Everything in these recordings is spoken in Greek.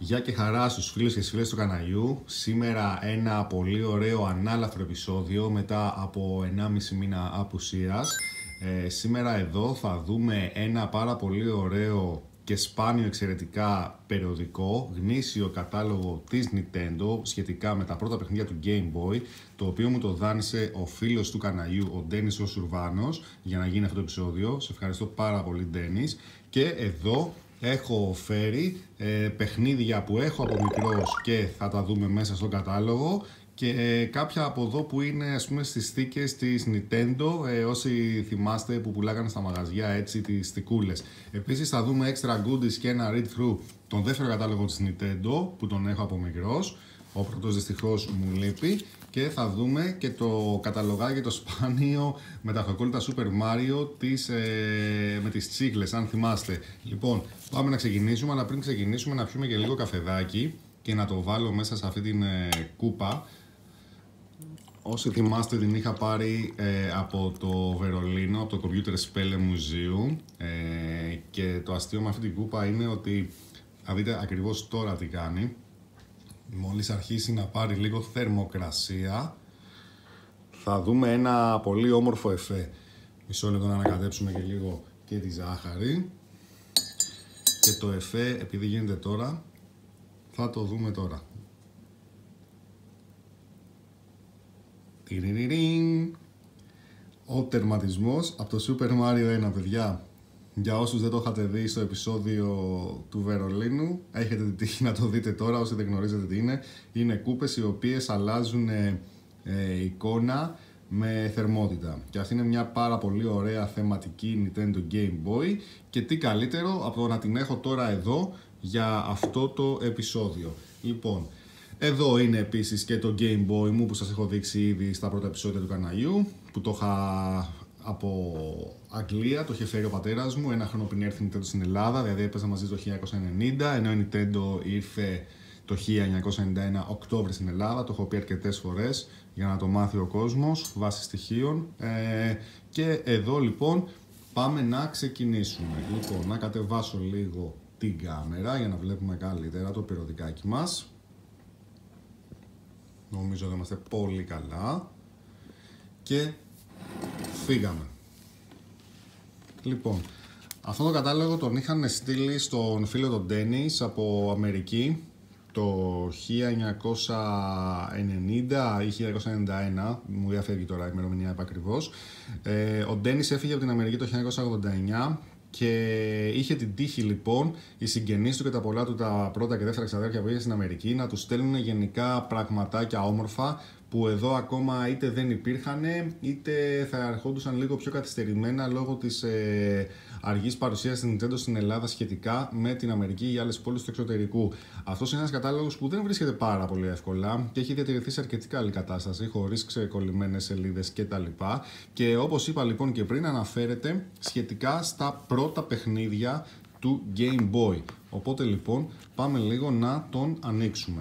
Γεια και χαρά στους φίλους και στις φίλες του καναλιού. Σήμερα ένα πολύ ωραίο ανάλαφρο επεισόδιο μετά από 1,5 μήνα απουσίας. Σήμερα εδώ θα δούμε ένα πάρα πολύ ωραίο και σπάνιο εξαιρετικά περιοδικό, γνήσιο κατάλογο της Nintendo σχετικά με τα πρώτα παιχνίδια του Game Boy, το οποίο μου το δάνεισε ο φίλος του καναλιού, ο Ντένις ο Σουρβάνος, για να γίνει αυτό το επεισόδιο. Σε ευχαριστώ πάρα πολύ, Ντένις. Και εδώ έχω φέρει παιχνίδια που έχω από μικρός και θα τα δούμε μέσα στο κατάλογο και κάποια από εδώ που είναι, ας πούμε, στις θήκες της Nintendo, όσοι θυμάστε που πουλάγανε στα μαγαζιά έτσι τις θικούλες. Επίσης θα δούμε extra goodies και ένα read-through τον δεύτερο κατάλογο της Nintendo που τον έχω από μικρός. Ο πρώτος δυστυχώς μου λείπει. Και θα δούμε και το καταλογάκι το σπάνιο με τα αυτοκόλλητα Super Mario με τις τσίχλες, αν θυμάστε. Λοιπόν, πάμε να ξεκινήσουμε, αλλά πριν ξεκινήσουμε να πιούμε και λίγο καφεδάκι και να το βάλω μέσα σε αυτή την κούπα. Όσοι θυμάστε την είχα πάρει από το Βερολίνο, από το Computer Spell Museum, και το αστείο με αυτή την κούπα είναι ότι θα δείτε ακριβώς τώρα τι κάνει. Μόλις αρχίσει να πάρει λίγο θερμοκρασία, θα δούμε ένα πολύ όμορφο εφέ. Μισό λεπτό να ανακατέψουμε και λίγο και τη ζάχαρη. Και το εφέ, επειδή γίνεται τώρα, θα το δούμε τώρα. Ο τερματισμός από το Super Mario 1, παιδιά. Για όσους δεν το είχατε δει στο επεισόδιο του Βερολίνου, έχετε την τύχη να το δείτε τώρα. Όσοι δεν γνωρίζετε τι είναι, είναι κούπες οι οποίες αλλάζουν εικόνα με θερμότητα. Και αυτή είναι μια πάρα πολύ ωραία θεματική Nintendo Game Boy. Και τι καλύτερο από το να την έχω τώρα εδώ για αυτό το επεισόδιο. Λοιπόν, εδώ είναι επίσης και το Game Boy μου που σας έχω δείξει ήδη στα πρώτα επεισόδια του καναλιού, που το είχα από Αγγλία, το είχε φέρει ο πατέρας μου ένα χρόνο πριν έρθει η Nintendo στην Ελλάδα, δηλαδή έπαιζα μαζί το 1990, ενώ η Nintendo ήρθε το 1991 Οκτώβρη στην Ελλάδα. Το έχω πει αρκετές φορές για να το μάθει ο κόσμος βάσει στοιχείων. Και εδώ λοιπόν πάμε να ξεκινήσουμε. Λοιπόν, να κατεβάσω λίγο την κάμερα για να βλέπουμε καλύτερα το περιοδικάκι μας. Νομίζω ότι είμαστε πολύ καλά. Και φύγαμε. Λοιπόν, αυτό το κατάλογο τον είχαν στείλει στον φίλο τον Ντένις από Αμερική το 1990 ή 1991, μου διαφεύγει τώρα η ημερομηνία επακριβώς. Ο Ντένις έφυγε από την Αμερική το 1989 και είχε την τύχη λοιπόν οι συγγενείς του και τα πολλά του τα πρώτα και δεύτερα ξαδέρφια που είχε στην Αμερική να του στέλνουν γενικά πραγματάκια όμορφα που εδώ ακόμα είτε δεν υπήρχαν είτε θα ερχόντουσαν λίγο πιο καθυστερημένα λόγω της αργής παρουσίας της Nintendo στην Ελλάδα σχετικά με την Αμερική ή άλλες πόλεις του εξωτερικού. Αυτός είναι ένας κατάλογος που δεν βρίσκεται πάρα πολύ εύκολα και έχει διατηρηθεί σε αρκετή καλή κατάσταση, χωρίς ξεκολλημένες σελίδες κτλ. Και όπως είπα λοιπόν και πριν, αναφέρεται σχετικά στα πρώτα παιχνίδια του Game Boy. Οπότε λοιπόν πάμε λίγο να τον ανοίξουμε.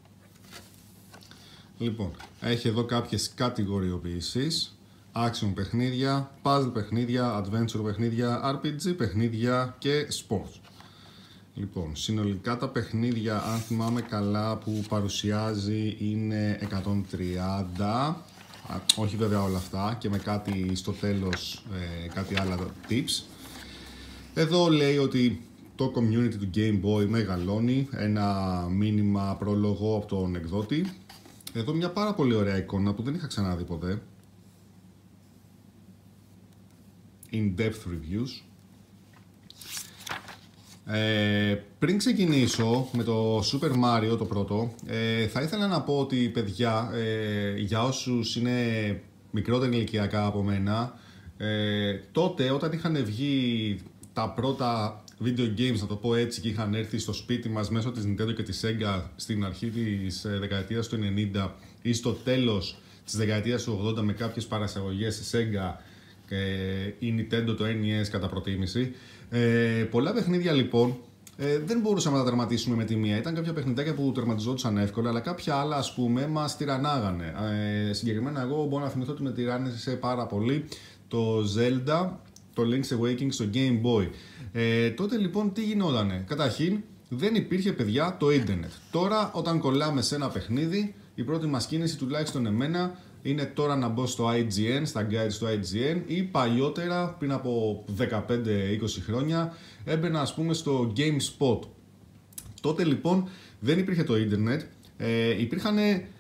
Λοιπόν, έχει εδώ κάποιες κατηγοριοποιήσεις: action παιχνίδια, puzzle παιχνίδια, adventure παιχνίδια, RPG παιχνίδια και sports. Λοιπόν, συνολικά τα παιχνίδια, αν θυμάμαι καλά, που παρουσιάζει είναι 130. Όχι βέβαια όλα αυτά, και με κάτι στο τέλος, κάτι άλλα tips. Εδώ λέει ότι το community του Game Boy μεγαλώνει, ένα μήνυμα πρόλογο από τον εκδότη. Εδώ μια πάρα πολύ ωραία εικόνα που δεν είχα ξαναδεί ποτέ. In-depth reviews. Πριν ξεκινήσω με το Super Mario το πρώτο, θα ήθελα να πω ότι, παιδιά, για όσους είναι μικρότερα ηλικιακά από μένα, τότε όταν είχαν βγει τα πρώτα video games, να το πω έτσι, και είχαν έρθει στο σπίτι μας μέσω της Nintendo και της Sega στην αρχή της δεκαετίας του 90 ή στο τέλος της δεκαετίας του 80 με κάποιες παρασαγωγές της Sega και η Nintendo το NES κατά προτίμηση, πολλά παιχνίδια λοιπόν δεν μπορούσαμε να τα τερματίσουμε με τη μία. Ήταν κάποια παιχνιδάκια που τερματιζόντουσαν εύκολα, αλλά κάποια άλλα, ας πούμε, μας τυραννάγανε. Συγκεκριμένα εγώ μπορώ να θυμηθώ ότι με τυράννησε πάρα πολύ το Zelda, το Link's Awakening στο Game Boy. Τότε λοιπόν τι γινότανε? Καταρχήν δεν υπήρχε, παιδιά, το ίντερνετ. Τώρα, όταν κολλάμε σε ένα παιχνίδι, η πρώτη μας κίνηση, τουλάχιστον εμένα, είναι τώρα να μπω στο IGN, στα guides του IGN, ή παλιότερα, πριν από 15-20 χρόνια, έμπαινα, ας πούμε, στο GameSpot. Τότε λοιπόν δεν υπήρχε το ίντερνετ, υπήρχαν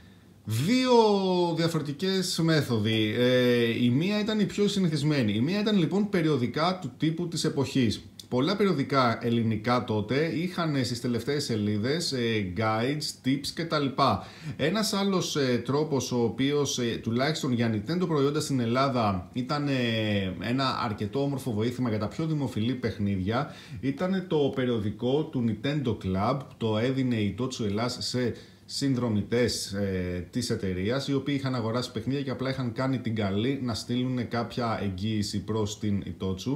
δύο διαφορετικές μέθοδοι. Η μία ήταν η πιο συνηθισμένη. Η μία ήταν λοιπόν περιοδικά του τύπου της εποχής. Πολλά περιοδικά ελληνικά τότε είχαν στις τελευταίες σελίδες guides, tips κτλ. Ένας άλλος τρόπος, ο οποίος τουλάχιστον για Nintendo προϊόντα στην Ελλάδα ήταν ένα αρκετό όμορφο βοήθημα για τα πιο δημοφιλή παιχνίδια, ήταν το περιοδικό του Nintendo Club. Το έδινε η Ιτότσου Ελλάς σε συνδρομητές της εταιρείας, οι οποίοι είχαν αγοράσει παιχνίδια και απλά είχαν κάνει την καλή να στείλουν κάποια εγγύηση προς την Ιτότσου.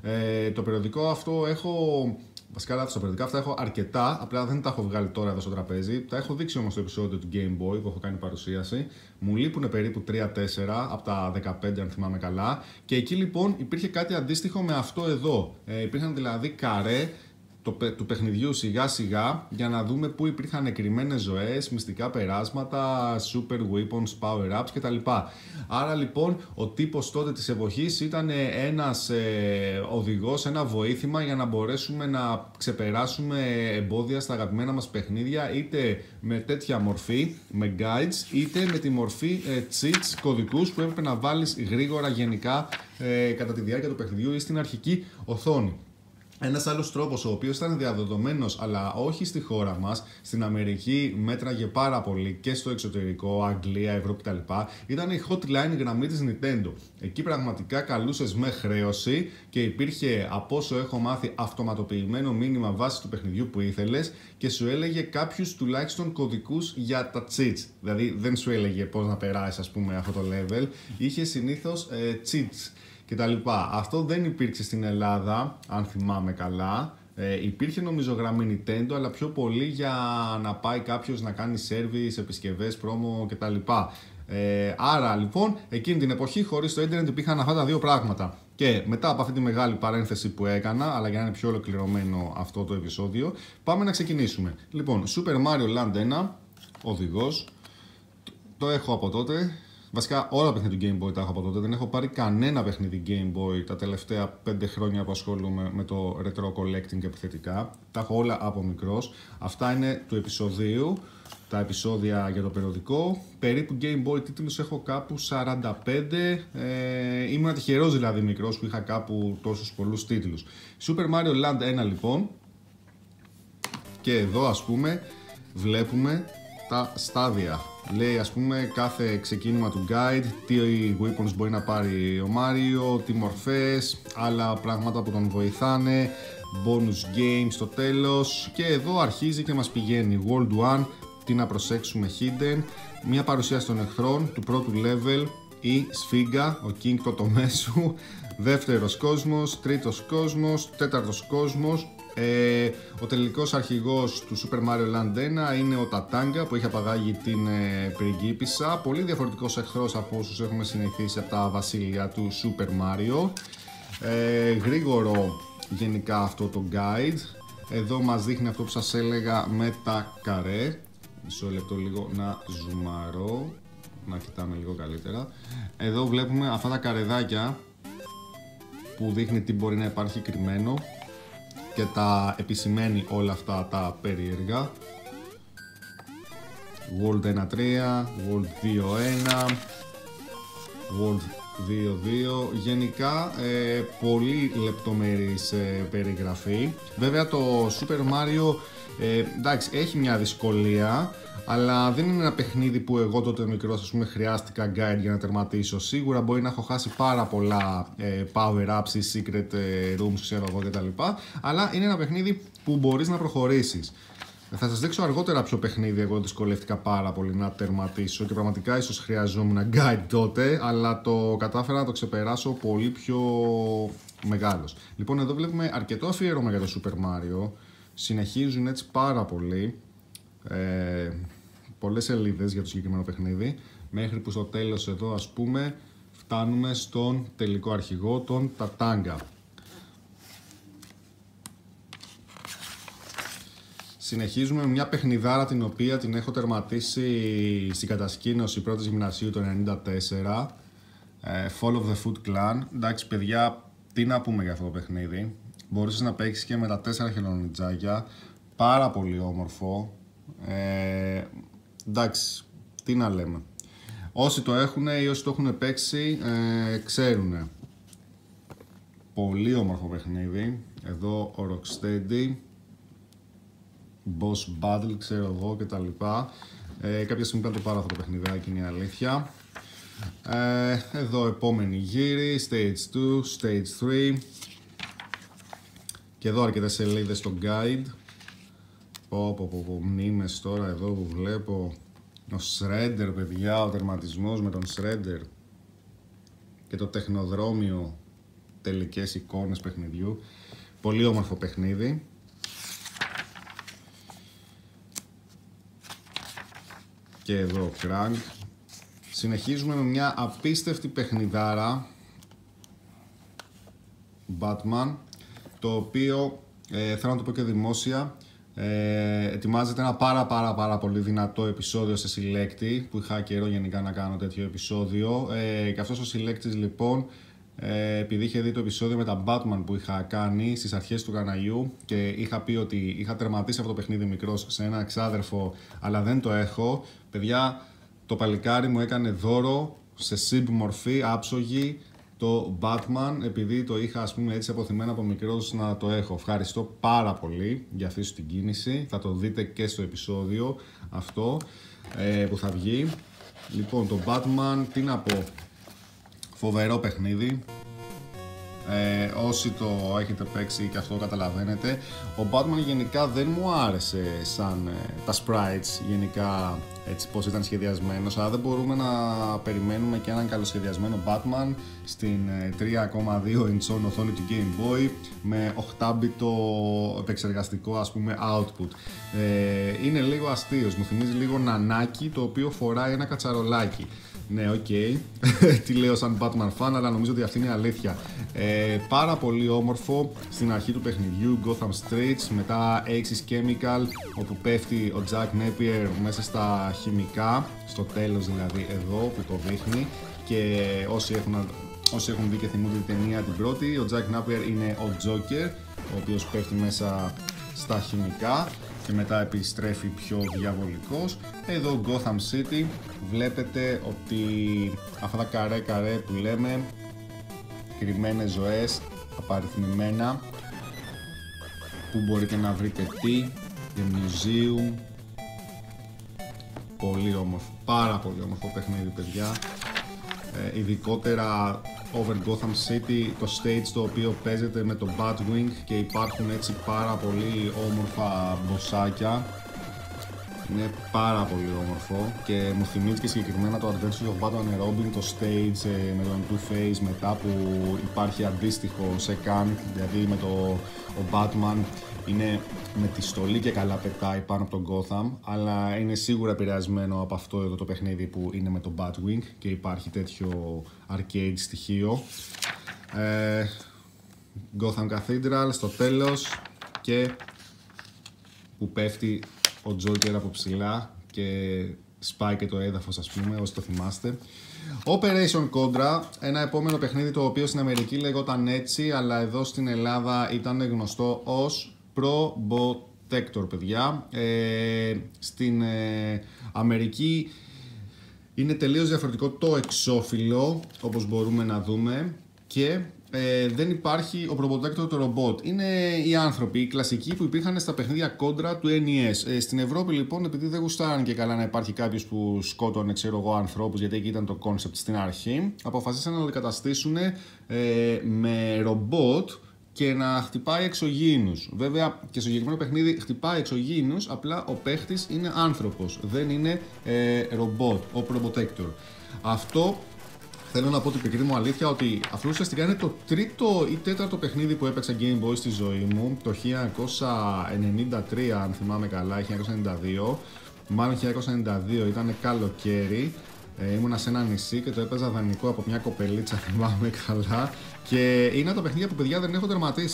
Το περιοδικό αυτό έχω, βασικά λάθος, τα περιοδικά αυτά έχω αρκετά, απλά δεν τα έχω βγάλει τώρα εδώ στο τραπέζι. Τα έχω δείξει όμως στο επεισόδιο του Game Boy που έχω κάνει παρουσίαση. Μου λείπουν περίπου 3-4 από τα 15, αν θυμάμαι καλά. Και εκεί λοιπόν υπήρχε κάτι αντίστοιχο με αυτό εδώ. Υπήρχαν δηλαδή καρέ του παιχνιδιού σιγά σιγά για να δούμε πού υπήρχαν κρυμμένες ζωές, μυστικά περάσματα, super weapons, power-ups κτλ. Άρα λοιπόν ο τύπος τότε της εποχής ήταν ένας οδηγός, ένα βοήθημα για να μπορέσουμε να ξεπεράσουμε εμπόδια στα αγαπημένα μας παιχνίδια, είτε με τέτοια μορφή, με guides, είτε με τη μορφή cheats, κωδικούς που έπρεπε να βάλεις γρήγορα γενικά κατά τη διάρκεια του παιχνιδιού ή στην αρχική οθόνη. Ένας άλλος τρόπος, ο οποίος ήταν διαδεδομένος, αλλά όχι στη χώρα μας, στην Αμερική μέτραγε πάρα πολύ και στο εξωτερικό, Αγγλία, Ευρώπη κτλ., ήταν η hotline γραμμή της Nintendo. Εκεί πραγματικά καλούσες με χρέωση και υπήρχε, από όσο έχω μάθει, αυτοματοποιημένο μήνυμα βάσει του παιχνιδιού που ήθελες και σου έλεγε κάποιους τουλάχιστον κωδικούς για τα cheats. Δηλαδή δεν σου έλεγε πώς να περάσεις, ας πούμε, αυτό το level, είχε συνήθως cheats κτλ. Αυτό δεν υπήρξε στην Ελλάδα, αν θυμάμαι καλά. Υπήρχε νομίζω γραμμή Nintendo, αλλά πιο πολύ για να πάει κάποιος να κάνει service, επισκευές, promo κτλ. Άρα λοιπόν, εκείνη την εποχή χωρίς το ίντερνετ υπήρχαν αυτά τα δύο πράγματα. Και μετά από αυτή τη μεγάλη παρένθεση που έκανα, αλλά για να είναι πιο ολοκληρωμένο αυτό το επεισόδιο, πάμε να ξεκινήσουμε. Λοιπόν, Super Mario Land 1, οδηγός, το έχω από τότε. Βασικά όλα τα παιχνίδια του Game Boy τα έχω από τότε. Δεν έχω πάρει κανένα παιχνίδι Game Boy τα τελευταία 5 χρόνια που ασχολούμαι με το retro collecting επιθετικά. Τα έχω όλα από μικρός. Αυτά είναι του επεισοδίου, τα επεισόδια για το περιοδικό. Περίπου Game Boy τίτλους έχω κάπου 45. Ήμουν τυχερός δηλαδή μικρός που είχα κάπου τόσους πολλούς τίτλους. Super Mario Land 1 λοιπόν. Και εδώ ας πούμε βλέπουμε τα στάδια. Λέει ας πούμε κάθε ξεκίνημα του guide, τι weapons μπορεί να πάρει ο Μάριο, τι μορφές, άλλα πράγματα που τον βοηθάνε, bonus games στο τέλος, και εδώ αρχίζει και μας πηγαίνει World 1, τι να προσέξουμε hidden, μια παρουσίαση των εχθρών του πρώτου level, η σφίγγα, ο King το μέσου, δεύτερος κόσμος, τρίτος κόσμος, τέταρτος κόσμος. Ο τελικός αρχηγός του Super Mario Land 1 είναι ο Τατάγκα που έχει απαγάγει την πριγκίπισσα. Πολύ διαφορετικός εχθρός από όσους έχουμε συνηθίσει από τα βασίλεια του Super Mario. Γρήγορο γενικά αυτό το guide. Εδώ μας δείχνει αυτό που σας έλεγα με τα καρέ. Μισό λεπτό λίγο να ζουμαρώ, να κοιτάμε λίγο καλύτερα. Εδώ βλέπουμε αυτά τα καρεδάκια που δείχνει τι μπορεί να υπάρχει κρυμμένο και τα επισημαίνει όλα αυτά τα περίεργα. World 1.3, World 2.1, World 2.2. Γενικά πολύ λεπτομερής περιγραφή. Βέβαια το Super Mario εντάξει, έχει μια δυσκολία, αλλά δεν είναι ένα παιχνίδι που εγώ τότε μικρός ας πούμε χρειάστηκα guide για να τερματίσω. Σίγουρα μπορεί να έχω χάσει πάρα πολλά power-ups ή secret rooms, ξέρω εγώ κτλ. Αλλά είναι ένα παιχνίδι που μπορείς να προχωρήσεις. Θα σας δείξω αργότερα ποιο παιχνίδι εγώ δυσκολεύτηκα πάρα πολύ να τερματίσω και πραγματικά ίσως χρειαζόμουν guide τότε, αλλά το κατάφερα να το ξεπεράσω πολύ πιο μεγάλος. Λοιπόν, εδώ βλέπουμε αρκετό αφιέρωμα για το Super Mario. Συνεχίζουν έτσι πάρα πολύ. Πολλές σελίδες για το συγκεκριμένο παιχνίδι, μέχρι που στο τέλος εδώ ας πούμε φτάνουμε στον τελικό αρχηγό, τον Τατάγκα. Συνεχίζουμε με μια παιχνιδάρα την οποία την έχω τερματίσει στην κατασκήνωση πρώτης γυμνασίου το 1994. Fall of the Foot Clan. Εντάξει παιδιά, τι να πούμε για αυτό το παιχνίδι. Μπορούσες να παίξεις και με τα 4 χελονιτζάκια. Πάρα πολύ όμορφο. Εντάξει, τι να λέμε. Όσοι το έχουν ή όσοι το έχουν παίξει ξέρουν. Πολύ όμορφο παιχνίδι. Εδώ ο Rocksteady, Boss Battle, ξέρω εγώ και τα λοιπά. Κάποια στιγμή θα το πάρω αυτό το παιχνιδάκι, είναι η αλήθεια. Εδώ επόμενη γύρι, Stage 2, Stage 3. Και εδώ αρκετές σελίδες στο guide. Μνήμες τώρα εδώ που βλέπω. Ο Shredder, παιδιά, ο τερματισμός με τον Shredder. Και το τεχνοδρόμιο, τελικές εικόνες παιχνιδιού. Πολύ όμορφο παιχνίδι. Και εδώ Crank. Συνεχίζουμε με μια απίστευτη παιχνιδάρα Batman, το οποίο θέλω να το πω και δημόσια, ετοιμάζεται ένα πάρα πολύ δυνατό επεισόδιο σε συλλέκτη, που είχα καιρό γενικά να κάνω τέτοιο επεισόδιο, και αυτός ο συλλέκτης λοιπόν, επειδή είχε δει το επεισόδιο με τα Batman που είχα κάνει στις αρχές του καναλιού και είχα πει ότι είχα τερματίσει αυτό το παιχνίδι μικρός σε ένα εξάδερφο, αλλά δεν το έχω, παιδιά, το παλικάρι μου έκανε δώρο σε SIB μορφή, άψογη, το Batman, επειδή το είχα ας πούμε έτσι αποθυμένο από μικρός να το έχω. Ευχαριστώ πάρα πολύ για αυτή σου την κίνηση. Θα το δείτε και στο επεισόδιο αυτό που θα βγει. Λοιπόν, το Batman, τι να πω, φοβερό παιχνίδι. Όσοι το έχετε παίξει και αυτό καταλαβαίνετε. Ο Batman γενικά δεν μου άρεσε σαν τα sprites γενικά, έτσι πως ήταν σχεδιασμένος, αλλά δεν μπορούμε να περιμένουμε και έναν καλοσχεδιασμένο Batman στην 3,2 inch οθόνη του Game Boy με 8-bit επεξεργαστικό ας πούμε output. Είναι λίγο αστείος, μου θυμίζει λίγο νανάκι το οποίο φοράει ένα κατσαρολάκι. Ναι, οκ. Τι λέω σαν Batman fan, αλλά νομίζω ότι αυτή είναι η αλήθεια. Πάρα πολύ όμορφο στην αρχή του παιχνιδιού, Gotham Streets, μετά Axis Chemical, όπου πέφτει ο Jack Napier μέσα στα χημικά, στο τέλος δηλαδή εδώ που το δείχνει, και όσοι έχουν δει και θυμούνται την ταινία την πρώτη, ο Jack Napier είναι ο Joker, ο οποίος πέφτει μέσα στα χημικά και μετά επιστρέφει πιο διαβολικός. Εδώ Gotham City, βλέπετε ότι αυτά τα καρέ που λέμε, κρυμμένες ζωές, απαριθμημένα, που μπορείτε να βρείτε τι, The Museum. Πολύ όμορφο, πάρα πολύ όμορφο παιχνίδι παιδιά. Ειδικότερα over Gotham City, το stage το οποίο παίζεται με το Batwing και υπάρχουν έτσι πάρα πολύ όμορφα μποσάκια. Είναι πάρα πολύ όμορφο και μου θυμίζει και συγκεκριμένα το Adventures of Batman and Robin, το stage με τον Two-Face μετά, που υπάρχει αντίστοιχο σε Kang, δηλαδή με ο Batman είναι με τη στολή και καλά πετάει πάνω από τον Gotham, αλλά είναι σίγουρα επηρεασμένο από αυτό εδώ το παιχνίδι που είναι με το Batwing και υπάρχει τέτοιο arcade στοιχείο. Gotham Cathedral στο τέλος, και που πέφτει ο Joker από ψηλά και σπάει και το έδαφος ας πούμε, όσοι το θυμάστε. Operation Contra, ένα επόμενο παιχνίδι το οποίο στην Αμερική λεγόταν έτσι, αλλά εδώ στην Ελλάδα ήταν γνωστό ως Probotector, παιδιά. Στην Αμερική είναι τελείως διαφορετικό το εξώφυλλο, όπως μπορούμε να δούμε, και δεν υπάρχει ο Probotector το ρομπότ. Είναι οι άνθρωποι, οι κλασικοί που υπήρχαν στα παιχνίδια Contra του NES. Στην Ευρώπη λοιπόν, επειδή δεν γουστάραν και καλά να υπάρχει κάποιος που σκότωνε, ξέρω εγώ, ανθρώπους, γιατί εκεί ήταν το concept στην αρχή, αποφασίσαν να το καταστήσουν με ρομπότ και να χτυπάει εξωγήινους. Βέβαια και στο συγκεκριμένο παιχνίδι χτυπάει εξωγήινους, απλά ο παίχτης είναι άνθρωπος, δεν είναι ρομπότ, ο Probotector. Αυτό θέλω να πω την πικρή μου αλήθεια, ότι αυτό ουσιαστικά είναι το τρίτο ή τέταρτο παιχνίδι που έπαιξα Game Boy στη ζωή μου, το 1993 αν θυμάμαι καλά, 1992, μάλλον 1992, ήταν καλοκαίρι. Ήμουνα σε ένα νησί και το έπαιζα δανεικό από μια κοπελίτσα, θυμάμαι καλά, και είναι τα παιχνίδια που παιδιά δεν έχω τερματίσει.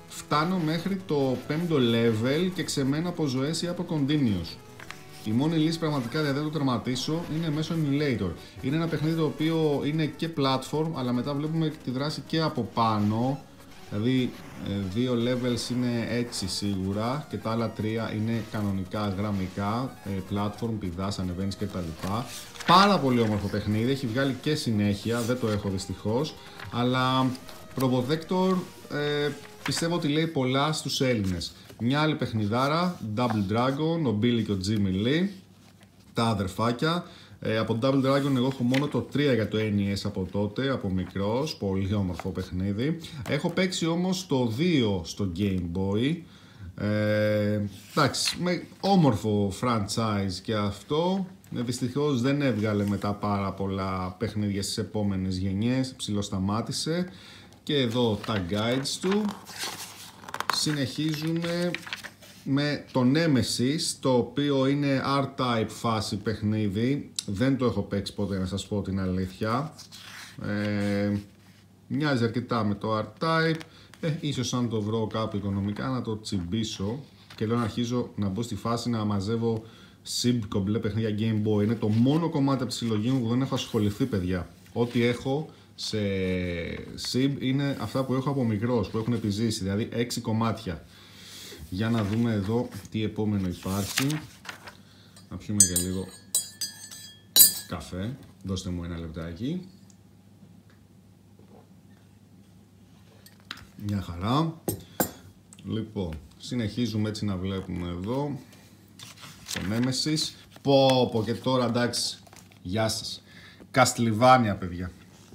φτάνω μέχρι το 5ο level και ξεμένω από ζωές ή από continuous. Η μόνη λύση πραγματικά δεν το τερματίσω είναι μέσω emulator. Είναι ένα παιχνίδι το οποίο είναι και platform, αλλά μετά βλέπουμε τη δράση και από πάνω. Δηλαδή 2 levels είναι έτσι σίγουρα και τα άλλα 3 είναι κανονικά γραμμικά, platform, πηδάς, ανεβαίνεις κτλ. Πάρα πολύ όμορφο παιχνίδι, έχει βγάλει και συνέχεια, δεν το έχω δυστυχώς, αλλά Probotector πιστεύω ότι λέει πολλά στους Έλληνες. Μια άλλη παιχνιδάρα, Double Dragon, ο Billy και ο Jimmy Lee, τα αδερφάκια. Από Double Dragon εγώ έχω μόνο το 3 για το NES από τότε, από μικρός, πολύ όμορφο παιχνίδι. Έχω παίξει όμως το 2 στο Game Boy. Εντάξει, με όμορφο franchise και αυτό. Δυστυχώς δεν έβγαλε μετά πάρα πολλά παιχνίδια στις επόμενες γενιές, ψιλοσταμάτησε. Και εδώ τα guides του. Συνεχίζουμε με το Nemesis, το οποίο είναι R-Type φάση παιχνίδι. Δεν το έχω παίξει ποτέ, να σας πω την αλήθεια. Μοιάζει αρκετά με το R-Type. Ίσως αν το βρω κάπου οικονομικά να το τσιμπήσω. Και λέω να αρχίζω να μπω στη φάση να μαζεύω SIB κομπλέ παιχνίδια Game Boy. Είναι το μόνο κομμάτι από τη συλλογή μου που δεν έχω ασχοληθεί, παιδιά. Ό,τι έχω σε SIB είναι αυτά που έχω από μικρός, που έχουν επιζήσει, δηλαδή 6 κομμάτια. Για να δούμε εδώ τι επόμενο υπάρχει. Να πιούμε και λίγο καφέ. Δώστε μου ένα λεπτάκι. Μια χαρά. Λοιπόν, συνεχίζουμε έτσι να βλέπουμε εδώ το Nemesis. Πω και τώρα εντάξει. Γεια σας. Castlevania, παιδιά.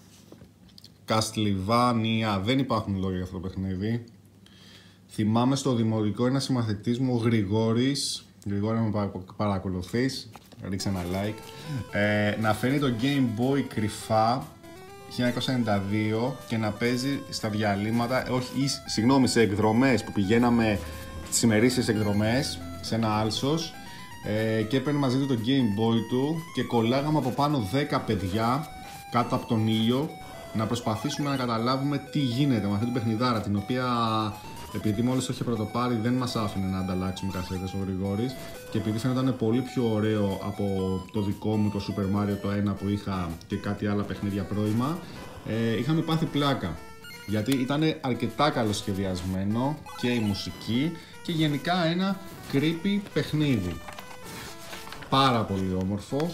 Castlevania. Δεν υπάρχουν λόγια για αυτό το παιχνίδι. Θυμάμαι στο δημοτικό ένα συμμαθητής μου, ο Γρηγόρης, Γρηγόρη με παρακολουθείς, ρίξε ένα like, να φέρνει το Game Boy κρυφά 1992 και να παίζει στα διαλύματα, συγγνώμη, σε εκδρομές που πηγαίναμε, στις ημερήσιες εκδρομές, σε ένα άλσος, και έπαιρνε μαζί του το Game Boy του και κολλάγαμε από πάνω 10 παιδιά κάτω από τον ήλιο να προσπαθήσουμε να καταλάβουμε τι γίνεται με αυτή την παιχνιδάρα, την οποία επειδή μόλις το είχε πρωτοπάρει δεν μας άφηνε να ανταλλάξουμε κασέτες ο Γρηγόρης και επειδή φαίνονταν πολύ πιο ωραίο από το δικό μου το Super Mario το 1 που είχα και κάτι άλλα παιχνίδια πρώιμα, είχαμε πάθει πλάκα γιατί ήταν αρκετά καλοσχεδιασμένο και η μουσική και γενικά ένα creepy παιχνίδι. Πάρα πολύ όμορφο,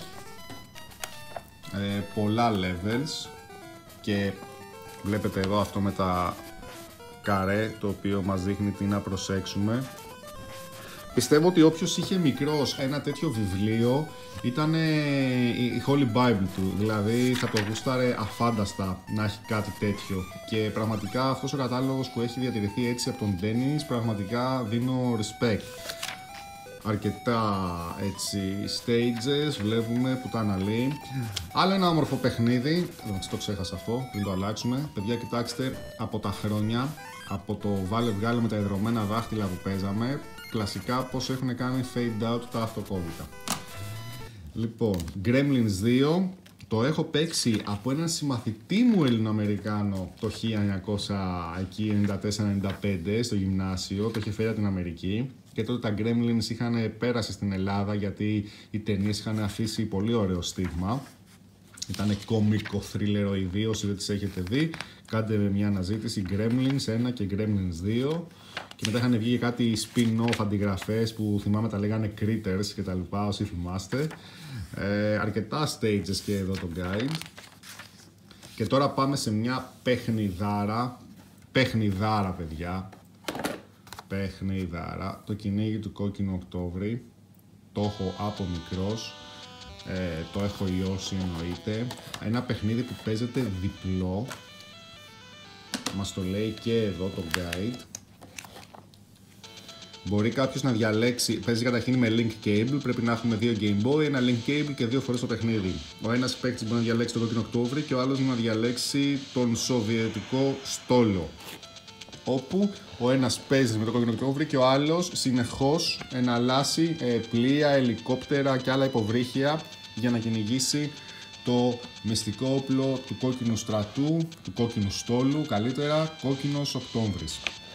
πολλά levels και βλέπετε εδώ αυτό με τα καρέ, το οποίο μας δείχνει τι να προσέξουμε. Πιστεύω ότι όποιος είχε μικρός ένα τέτοιο βιβλίο ήταν η Holy Bible του, δηλαδή θα το γούσταρε αφάνταστα να έχει κάτι τέτοιο και πραγματικά αυτός ο κατάλογος που έχει διατηρηθεί έτσι από τον Dennis, πραγματικά δίνω respect. Αρκετά έτσι stages βλέπουμε που τα αναλύει. Άλλο ένα όμορφο παιχνίδι, το ξέχασα αυτό, δεν το αλλάξουμε. Παιδιά, κοιτάξτε, από τα χρόνια, από το βάλε βγάλε με τα ιδρωμένα δάχτυλα που παίζαμε, κλασικά πως έχουν κάνει fade out τα αυτοκόλλητα. Λοιπόν, Gremlins 2, το έχω παίξει από έναν συμμαθητή μου Ελληνοαμερικάνο το 1994-95 στο γυμνάσιο, το είχε φέρει από την Αμερική. Και τότε τα Gremlins είχαν πέρασει στην Ελλάδα γιατί οι ταινίες είχαν αφήσει πολύ ωραίο στίγμα. Ήταν κόμικο θρίλεροειδή, όσοι δεν τις έχετε δει. Κάντε μια αναζήτηση Gremlins 1 και Gremlins 2. Και μετά είχαν βγει κάτι spin-off αντιγραφές που θυμάμαι τα λέγανε Critters και τα λοιπά, όσοι θυμάστε. Αρκετά stages και εδώ το guide. Και τώρα πάμε σε μια παιχνιδάρα. Παιχνιδάρα, παιδιά. Παιχνιδάρα, το κυνήγι του Κόκκινου Οκτώβρη. Το έχω από μικρός, το έχω λιώσει εννοείται. Ένα παιχνίδι που παίζεται διπλό, μας το λέει και εδώ το guide. Μπορεί κάποιος να διαλέξει, παίζει καταρχήν με link cable, πρέπει να έχουμε 2 Game Boy, ένα link cable και 2 φορές το παιχνίδι. Ο ένας παίκτης μπορεί να διαλέξει τον Κόκκινο Οκτώβρη και ο άλλος να διαλέξει τον Σοβιετικό στόλο, όπου ο ένας παίζει με το Κόκκινο Οκτώβρη και ο άλλος συνεχώς εναλλάσσει πλοία, ελικόπτερα και άλλα υποβρύχια για να κυνηγήσει το μυστικό όπλο του Κόκκινου Στρατού, του Κόκκινου Στόλου, καλύτερα Κόκκινος Οκτώβρης.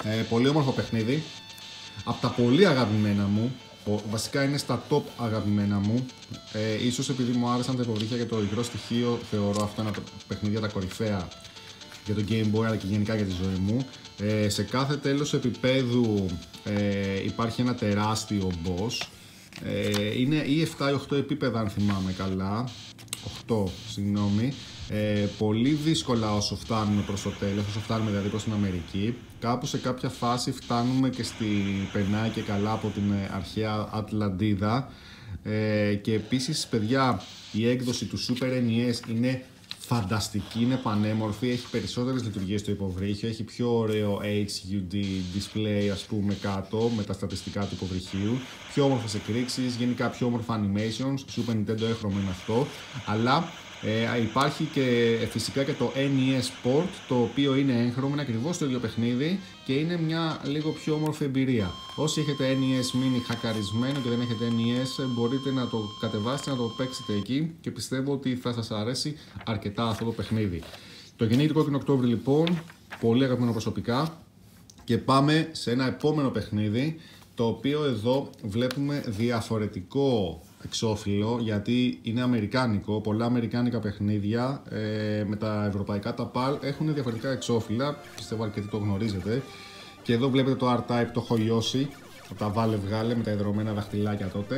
Πολύ όμορφο παιχνίδι. Από τα πολύ αγαπημένα μου. Βασικά είναι στα top αγαπημένα μου. Ίσως επειδή μου άρεσαν τα υποβρύχια και το υγρό στοιχείο, θεωρώ αυτό ένα παιχνίδια τα κορυφαία για το Game Boy αλλά και γενικά για τη ζωή μου. Σε κάθε τέλος επίπεδου υπάρχει ένα τεράστιο boss. Είναι ή 7 ή 8 επίπεδα αν θυμάμαι καλά. 8, συγγνώμη. Πολύ δύσκολα όσο φτάνουμε προς το τέλος, όσο φτάνουμε δηλαδή προς την Αμερική. Κάπου σε κάποια φάση φτάνουμε και περνάει και καλά από την αρχαία Ατλαντίδα. Και επίσης, παιδιά, η έκδοση του Super NES είναι φανταστική, είναι πανέμορφη, έχει περισσότερες λειτουργίες στο υποβρύχιο, έχει πιο ωραίο HUD display ας πούμε κάτω με τα στατιστικά του υποβρυχίου, πιο όμορφες εκρήξεις, γενικά πιο όμορφα animations. Super Nintendo έχρωμο είναι αυτό, αλλά υπάρχει και φυσικά και το NES Port, το οποίο είναι έγχρωμο, είναι ακριβώς το ίδιο παιχνίδι και είναι μια λίγο πιο όμορφη εμπειρία. Όσοι έχετε NES Mini χακαρισμένο και δεν έχετε NES, μπορείτε να το κατεβάσετε, να το παίξετε εκεί και πιστεύω ότι θα σας αρέσει αρκετά αυτό το παιχνίδι. Το γεννήτη του Κόκκινο Οκτώβρη λοιπόν, πολύ αγαπημένο προσωπικά, και πάμε σε ένα επόμενο παιχνίδι, το οποίο εδώ βλέπουμε διαφορετικό εξώφυλλο, γιατί είναι αμερικάνικο. Πολλά αμερικάνικα παιχνίδια με τα ευρωπαϊκά τα PAL έχουν διαφορετικά εξώφυλλα, πιστεύω αρκετοί το γνωρίζετε. Και εδώ βλέπετε το R-Type, το έχω λιώσει από τα Βάλε Βγάλε με τα ιδρωμένα δαχτυλάκια τότε.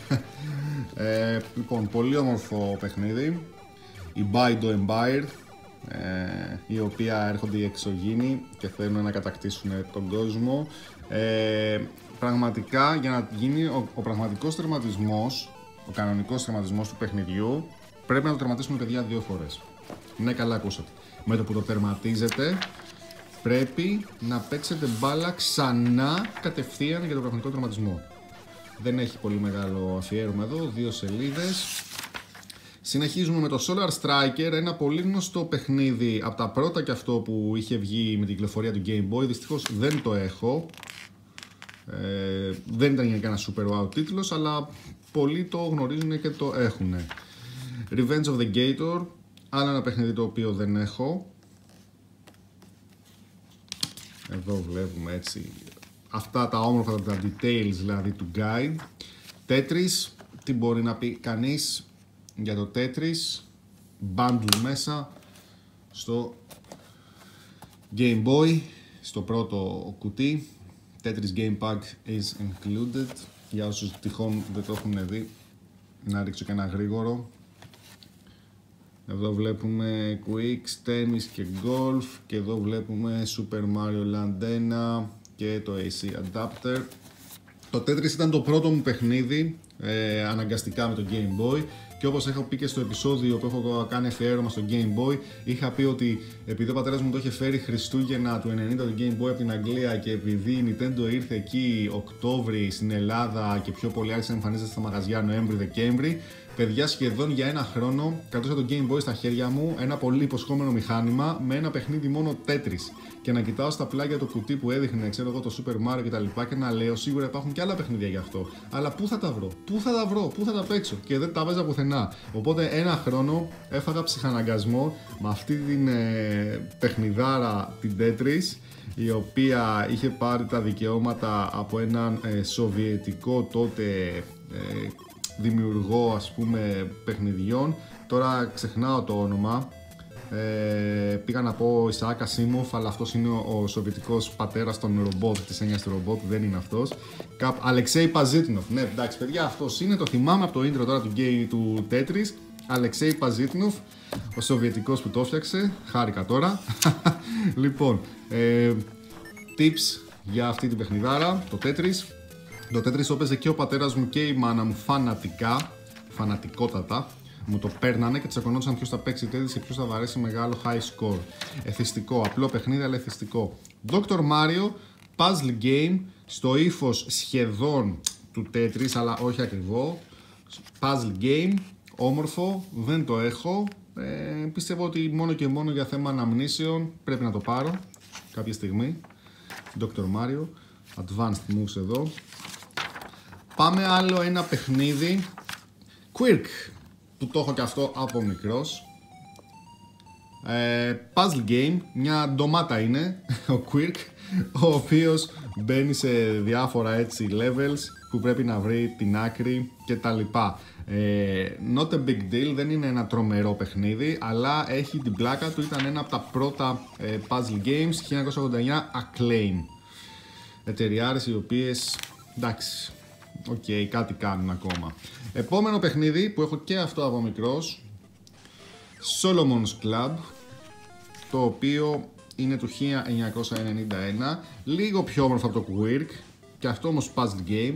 Λοιπόν, πολύ όμορφο παιχνίδι. Η Bido Empire, η οποία έρχονται οι εξωγήινοι και θέλουν να κατακτήσουν τον κόσμο. Πραγματικά, για να γίνει ο πραγματικός τερματισμός, ο κανονικός τερματισμός του παιχνιδιού, πρέπει να το τερματίσουμε, παιδιά, 2 φορές. Ναι, καλά ακούσατε. Με το που το τερματίζετε, πρέπει να παίξετε μπάλα ξανά κατευθείαν για τον πραγματικό τερματισμό. Δεν έχει πολύ μεγάλο αφιέρωμα εδώ, 2 σελίδες. Συνεχίζουμε με το Solar Striker, ένα πολύ γνωστό παιχνίδι, από τα πρώτα και αυτό που είχε βγει με την κυκλοφορία του Game Boy. Δυστυχώς δεν το έχω. Δεν ήταν γενικά ένα super wow τίτλος, αλλά πολλοί το γνωρίζουν και το έχουν. Revenge of the Gator, άλλο ένα παιχνίδι το οποίο δεν έχω. Εδώ βλέπουμε έτσι αυτά τα όμορφα τα details δηλαδή του guide. Tetris, τι μπορεί να πει κανείς για το Tetris? Bundle μέσα στο Game Boy, στο πρώτο κουτί. Tetris Game Pack is included. Για όσους τυχόν δεν το έχουν δει, να ρίξω και ένα γρήγορο. Εδώ βλέπουμε Quicks, Tennis και Golf. Και εδώ βλέπουμε Super Mario Land 1 και το AC Adapter. Το Tetris ήταν το πρώτο μου παιχνίδι αναγκαστικά με το Game Boy. Και όπως έχω πει και στο επεισόδιο που έχω κάνει αφιέρωμα στο Game Boy, είχα πει ότι επειδή ο πατέρας μου το είχε φέρει Χριστούγεννα του 90 το Game Boy από την Αγγλία και επειδή η Nintendo ήρθε εκεί Οκτώβρη στην Ελλάδα και πιο πολύ άρχισε να εμφανίζεται στα μαγαζιά Νοέμβρη-Δεκέμβρη, παιδιά, σχεδόν για ένα χρόνο κρατούσα το Game Boy στα χέρια μου, ένα πολύ υποσχόμενο μηχάνημα με ένα παιχνίδι μόνο Tetris. Και να κοιτάω στα πλάγια το κουτί που έδειχνε, ξέρω εγώ, το Super Mario κτλ. Και να λέω σίγουρα υπάρχουν και άλλα παιχνίδια γι' αυτό. Αλλά πού θα τα βρω, πού θα τα παίξω? Και δεν τα βάζα πουθενά. Οπότε ένα χρόνο έφαγα ψυχαναγκασμό με αυτή την παιχνιδάρα, την Tetris, η οποία είχε πάρει τα δικαιώματα από έναν σοβιετικό τότε δημιουργό, ας πούμε, παιχνιδιών. Τώρα ξεχνάω το όνομα. Πήγα να πω Ισαάκ Ασίμοφ, αλλά αυτός είναι ο σοβιετικός πατέρας των ρομπότ, της έννοιας του ρομπότ, δεν είναι αυτός. Αλεξέι Παζίτνοφ, ναι, εντάξει παιδιά, αυτός είναι, το θυμάμαι από το intro τώρα του Tetris. Αλεξέι Παζίτνοφ, ο σοβιετικός που το έφτιαξε, χάρηκα τώρα. Λοιπόν, tips για αυτή την παιχνιδάρα, το Tetris. Το Tetris το έπαιζε και ο πατέρας μου και η μάνα μου φανατικότατα. Μου το παίρνανε και τσακωνόντουσαν ποιος θα παίξει Tetris και ποιος θα βαρέσει μεγάλο high score. Εθιστικό, απλό παιχνίδι αλλά εθιστικό. Dr. Mario, puzzle game, στο ύφος σχεδόν του Tetris αλλά όχι ακριβώς. Puzzle game, όμορφο, δεν το έχω. Πιστεύω ότι μόνο και μόνο για θέμα αναμνήσεων πρέπει να το πάρω κάποια στιγμή. Dr. Mario, advanced moves εδώ. Πάμε άλλο ένα παιχνίδι, Quirk, που το έχω και αυτό από μικρός. Puzzle game, μια ντομάτα είναι ο Quirk, ο οποίος μπαίνει σε διάφορα έτσι levels που πρέπει να βρει την άκρη και τα λοιπά. Not a big deal, δεν είναι ένα τρομερό παιχνίδι, αλλά έχει την πλάκα του, ήταν ένα από τα πρώτα puzzle games, 1989, Acclaim. Εταιριάρες οι οποίες, εντάξει, κάτι κάνουν ακόμα. Επόμενο παιχνίδι που έχω και αυτό από μικρός, Solomon's Club, το οποίο είναι του 1991, λίγο πιο όμορφο από το Quirk, και αυτό όμως puzzle game.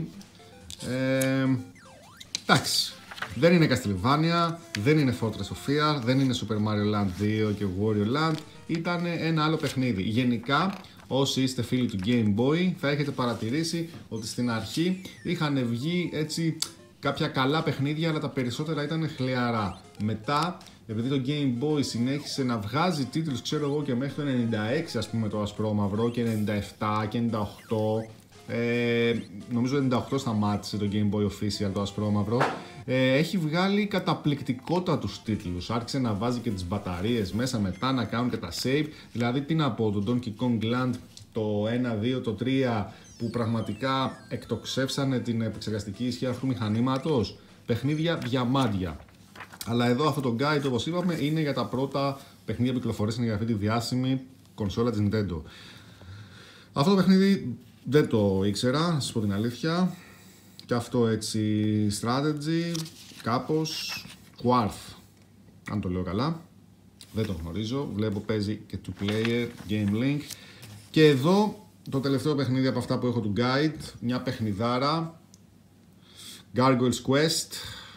Εντάξει, δεν είναι Castlevania, δεν είναι Fortress of Fear, δεν είναι Super Mario Land 2 και Wario Land, ήταν ένα άλλο παιχνίδι. Γενικά, όσοι είστε φίλοι του Game Boy θα έχετε παρατηρήσει ότι στην αρχή είχαν βγει έτσι κάποια καλά παιχνίδια, αλλά τα περισσότερα ήταν χλιαρά. Μετά, επειδή το Game Boy συνέχισε να βγάζει τίτλους, ξέρω εγώ, και μέχρι το 96 ας πούμε το ασπρόμαυρο, και 97 και 98, νομίζω 98 σταμάτησε το Game Boy Official το ασπρόμαυρο, έχει βγάλει καταπληκτικότατους τίτλους. Άρχισε να βάζει και τις μπαταρίες μέσα μετά, να κάνουν και τα save. Δηλαδή, τι να πω, το Donkey Kong Land, το 1, 2, το 3, που πραγματικά εκτοξεύσανε την επεξεργαστική ισχύ αυτού του μηχανήματος. Παιχνίδια διαμάντια. Αλλά εδώ αυτό το guide, όπως είπαμε, είναι για τα πρώτα παιχνίδια που κυκλοφορήσαν για αυτή τη διάσημη κονσόλα της Nintendo. Αυτό το παιχνίδι δεν το ήξερα, να σας πω την αλήθεια. Και αυτό έτσι strategy, κάπως Quarth, αν το λέω καλά. Δεν το γνωρίζω, βλέπω παίζει και 2-player, Game Link. Και εδώ το τελευταίο παιχνίδι από αυτά που έχω του guide, μια παιχνιδάρα, Gargoyle's Quest.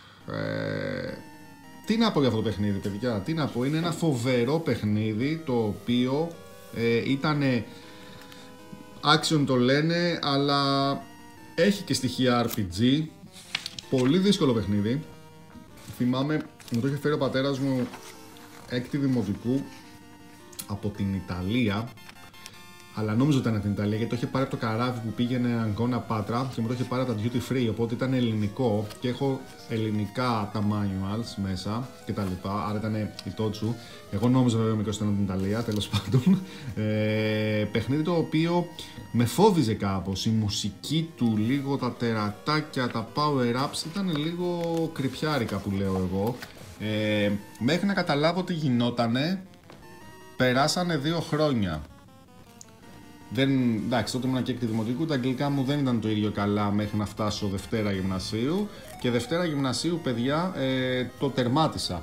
Τι να πω για αυτό το παιχνίδι, παιδιά, τι να πω, είναι ένα φοβερό παιχνίδι, το οποίο ήταν action το λένε, αλλά έχει και στοιχεία RPG. Πολύ δύσκολο παιχνίδι. Θυμάμαι, μου το είχε φέρει ο πατέρας μου έκτη δημοτικού από την Ιταλία, αλλά νόμιζα ότι ήταν από την Ιταλία, γιατί το είχε πάρει από το καράβι που πήγαινε Αγκώνα Πάτρα και μου το είχε πάρει από τα duty free, οπότε ήταν ελληνικό και έχω ελληνικά τα manuals μέσα και τα λοιπά, άρα ήταν η Τότσου. Εγώ νόμιζα βέβαια μικρός ήταν από την Ιταλία, τέλος πάντων. Παιχνίδι το οποίο με φόβιζε κάπως, η μουσική του, λίγο τα τερατάκια, τα power-ups ήταν λίγο κρυπιάρικα που λέω εγώ. Μέχρι να καταλάβω τι γινότανε, περάσανε 2 χρόνια. Εντάξει, τότε ήμουν και έκτη δημοτικού, τα αγγλικά μου δεν ήταν το ίδιο καλά μέχρι να φτάσω Δευτέρα γυμνασίου, και Δευτέρα γυμνασίου, παιδιά, το τερμάτισα.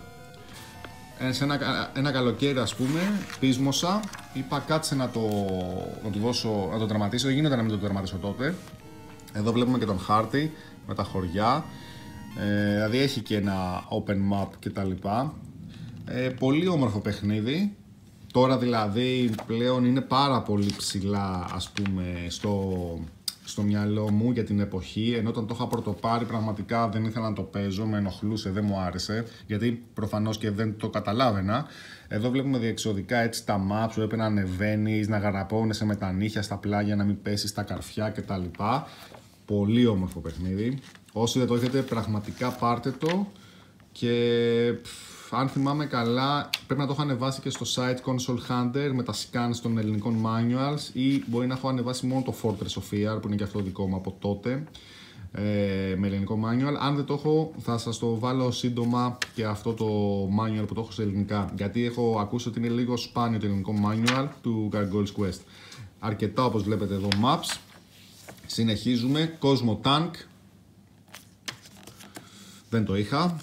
Σε ένα καλοκαίρι, ας πούμε, πείσμωσα, είπα κάτσε να το τερματίσω, δεν γίνεται να μην το τερματίσω τότε. Εδώ βλέπουμε και τον χάρτη με τα χωριά, δηλαδή έχει και ένα open map κτλ. Πολύ όμορφο παιχνίδι. Τώρα δηλαδή πλέον είναι πάρα πολύ ψηλά, ας πούμε, στο μυαλό μου για την εποχή, ενώ όταν το είχα πρωτοπάρει πραγματικά δεν ήθελα να το παίζω, με ενοχλούσε, δεν μου άρεσε, γιατί προφανώς και δεν το καταλάβαινα. Εδώ βλέπουμε διεξοδικά έτσι τα maps που έπρεπε να ανεβαίνεις, να γαραπώνεσαι με τα νύχια στα πλάγια, να μην πέσεις στα καρφιά κτλ. Πολύ όμορφο παιχνίδι. Όσοι δεν το έχετε, πραγματικά πάρτε το, και αν θυμάμαι καλά, πρέπει να το έχω ανεβάσει και στο site Console Hunter με τα scans των ελληνικών manuals, ή μπορεί να έχω ανεβάσει μόνο το Fortress of Fear, που είναι και αυτό δικό μου από τότε, με ελληνικό manual. Αν δεν το έχω, θα σας το βάλω σύντομα και αυτό το manual που το έχω σε ελληνικά, γιατί έχω ακούσει ότι είναι λίγο σπάνιο το ελληνικό manual του Gargoyle's Quest. Αρκετά, όπως βλέπετε εδώ, maps. Συνεχίζουμε. Cosmo Tank. Δεν το είχα.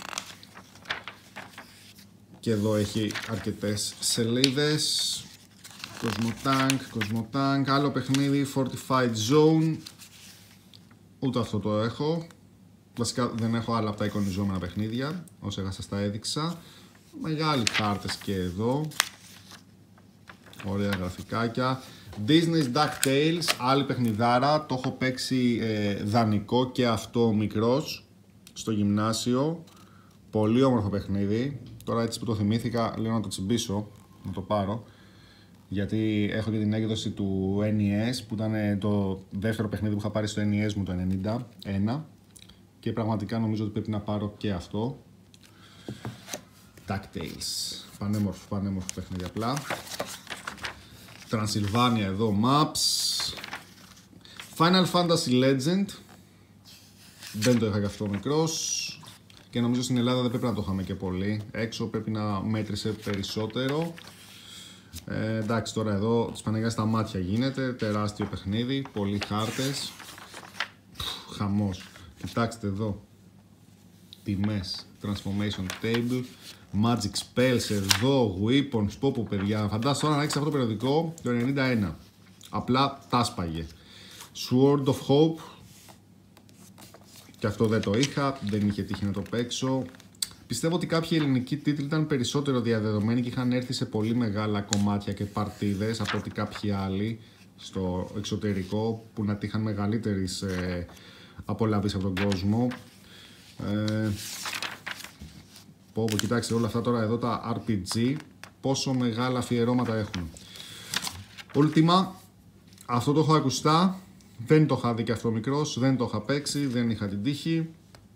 Και εδώ έχει αρκετές σελίδες. Cosmo Tank, άλλο παιχνίδι, Fortified Zone. Ούτε αυτό το έχω. Βασικά δεν έχω άλλα από τα εικονιζόμενα παιχνίδια, όσα σας τα έδειξα. Μεγάλοι χάρτες και εδώ. Ωραία γραφικάκια. Disney's DuckTales, άλλη παιχνιδάρα. Το έχω παίξει δανεικό και αυτό μικρός, στο γυμνάσιο. Πολύ όμορφο παιχνίδι. Τώρα έτσι που το θυμήθηκα, λέω να το τσιμπήσω, να το πάρω, γιατί έχω και την έκδοση του NES, που ήταν το δεύτερο παιχνίδι που είχα πάρει στο NES μου το 1991, και πραγματικά νομίζω ότι πρέπει να πάρω και αυτό. DuckTales. Πανέμορφο παιχνίδι απλά. Transylvania εδώ, Maps. Final Fantasy Legend. Δεν το είχα και αυτό μικρός. Και νομίζω στην Ελλάδα δεν πρέπει να το είχαμε και πολύ. Έξω πρέπει να μέτρησε περισσότερο. Εντάξει, τώρα εδώ της Παναγιάς στα μάτια γίνεται. Τεράστιο παιχνίδι, πολλοί χάρτες. Χαμός. Κοιτάξτε εδώ. Τιμές. Transformation Table. Magic Spells εδώ. Weapons. Πω παιδιά. Φαντάσου τώρα να έχεις αυτό το περιοδικό το 91. Απλά τάσπαγε. Sword of Hope. Και αυτό δεν το είχα. Δεν είχε τύχει να το παίξω. Πιστεύω ότι κάποιοι ελληνικοί τίτλοι ήταν περισσότερο διαδεδομένοι και είχαν έρθει σε πολύ μεγάλα κομμάτια και παρτίδες από ότι κάποιοι άλλοι στο εξωτερικό που να τύχαν μεγαλύτερης απολαύης από τον κόσμο. Κοιτάξτε όλα αυτά τώρα εδώ τα RPG πόσο μεγάλα αφιερώματα έχουν. Ultima, αυτό το έχω ακουστά, δεν το είχα δει και αυτό μικρός, δεν το είχα παίξει, δεν είχα την τύχη.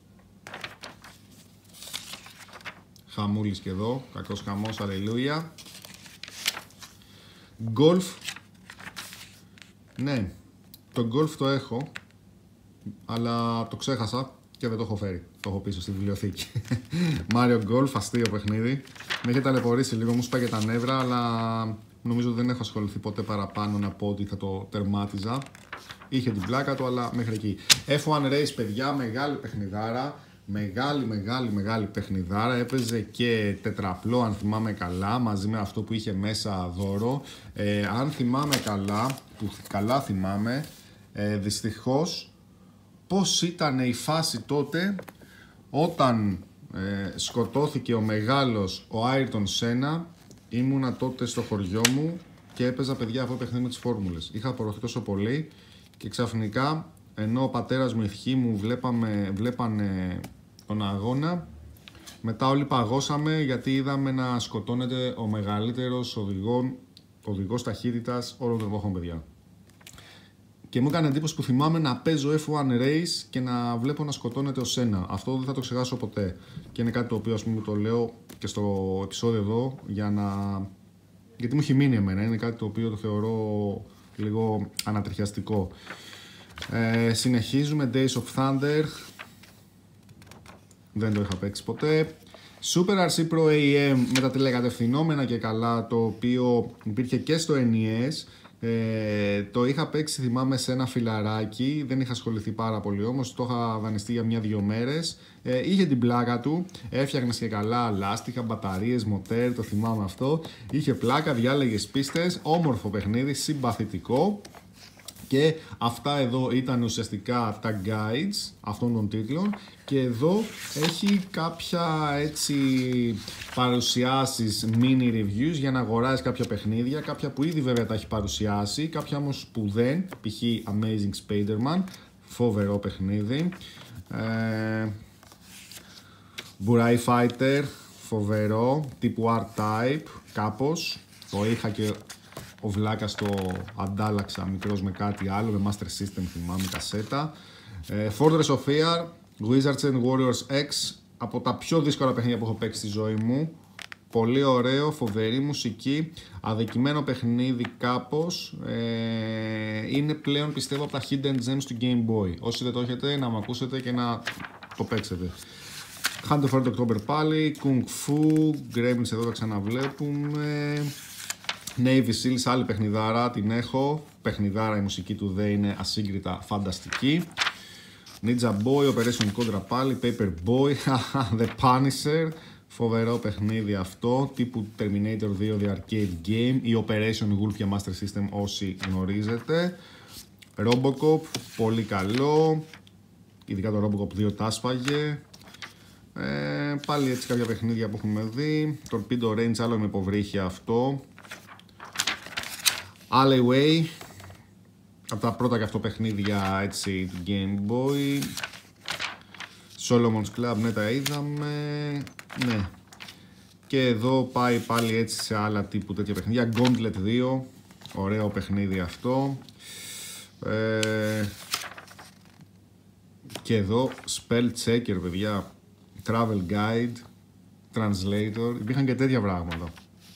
Χαμούλης και εδώ, κακός χαμός, αλληλούια. Golf. Ναι, το Golf το έχω, αλλά το ξέχασα και δεν το έχω φέρει. Το έχω πίσω στη βιβλιοθήκη. Mario Golf, αστείο παιχνίδι. Με είχε ταλαιπωρήσει λίγο, μου σπάγε τα νεύρα, αλλά νομίζω ότι δεν έχω ασχοληθεί ποτέ παραπάνω να πω ότι θα το τερμάτιζα. Είχε την πλάκα του, αλλά μέχρι εκεί. F1 Race, παιδιά, μεγάλη παιχνιδάρα. Μεγάλη παιχνιδάρα. Έπαιζε και τετραπλό, αν θυμάμαι καλά, μαζί με αυτό που είχε μέσα δώρο. Αν θυμάμαι καλά, που καλά θυμάμαι, δυστυχώς, πώς ήταν η φάση τότε όταν σκοτώθηκε ο μεγάλος, ο Άιρτον Σένα. Ήμουνα τότε στο χωριό μου και έπαιζα, παιδιά, αυτό το παιχνίδι με τις φόρμουλες. Είχα απορροφηθεί τόσο πολύ και ξαφνικά, ενώ ο πατέρας μου, η ευχή μου βλέπανε τον αγώνα, μετά όλοι παγώσαμε γιατί είδαμε να σκοτώνεται ο μεγαλύτερος οδηγός ταχύτητας όλων των εποχών, παιδιά. Και μου έκανε εντύπωση που θυμάμαι να παίζω F1 Race και να βλέπω να σκοτώνεται ο Σένα. Αυτό δεν θα το ξεχάσω ποτέ. Και είναι κάτι το οποίο, ας πούμε, το λέω και στο επεισόδιο εδώ γιατί μου έχει μείνει εμένα. Είναι κάτι το οποίο το θεωρώ λίγο ανατριχιαστικό. Συνεχίζουμε. Days of Thunder. Δεν το είχα παίξει ποτέ. Super RC Pro AM με τα τηλεκατευθυνόμενα και καλά, το οποίο υπήρχε και στο NES. Το είχα παίξει, θυμάμαι, σε ένα φιλαράκι. Δεν είχα ασχοληθεί πάρα πολύ όμως. Το είχα δανειστεί για 1-2 μέρες. Είχε την πλάκα του. Έφτιαχνες και καλά λάστιχα, μπαταρίες, μοτέρ. Το θυμάμαι αυτό. Είχε πλάκα, διάλεγες πίστες. Όμορφο παιχνίδι, συμπαθητικό. Και αυτά εδώ ήταν ουσιαστικά τα guides αυτών των τίτλων. Και εδώ έχει κάποια έτσι παρουσιάσεις, mini reviews για να αγοράσεις κάποια παιχνίδια. Κάποια που ήδη βέβαια τα έχει παρουσιάσει, κάποια όμως που δεν. Π.χ. Amazing Spider-Man, φοβερό παιχνίδι. Burai Fighter, φοβερό, τύπου R-Type κάπως. Το είχα και ο βλάκας το αντάλλαξα μικρός με κάτι άλλο, με Master System θυμάμαι, κασέτα. Fortress of Fear, Wizards and Warriors X, από τα πιο δύσκολα παιχνίδια που έχω παίξει στη ζωή μου. Πολύ ωραίο, φοβερή μουσική, αδικημένο παιχνίδι κάπως. Είναι πλέον, πιστεύω, από τα Hidden Gems του Game Boy. Όσοι δεν το έχετε, να μου ακούσετε και να το παίξετε. Hunter for October πάλι, Kung Fu, Gremlins εδώ τα ξαναβλέπουμε. Navy Seals, άλλη παιχνιδάρα, την έχω. Παιχνιδάρα, η μουσική του δε είναι ασύγκριτα φανταστική. Ninja Boy, Operation Contra πάλι, Paper Boy, The Punisher, φοβερό παιχνίδι αυτό, τύπου Terminator 2 The Arcade Game ή Operation Wolf για Master System όσοι γνωρίζετε. Robocop, πολύ καλό, ειδικά το Robocop 2 τάσπαγε. Πάλι έτσι κάποια παιχνίδια που έχουμε δει. Torpedo Range, άλλο με υποβρύχια αυτό. Alleyway, από τα πρώτα και αυτό παιχνίδια έτσι του Game Boy. Solomon's Club, ναι, τα είδαμε. Ναι. Και εδώ πάει πάλι έτσι σε άλλα τύπου τέτοια παιχνίδια. Gauntlet 2, ωραίο παιχνίδι αυτό. Και εδώ Spell Checker, παιδιά. Travel Guide. Translator, υπήρχαν και τέτοια πράγματα.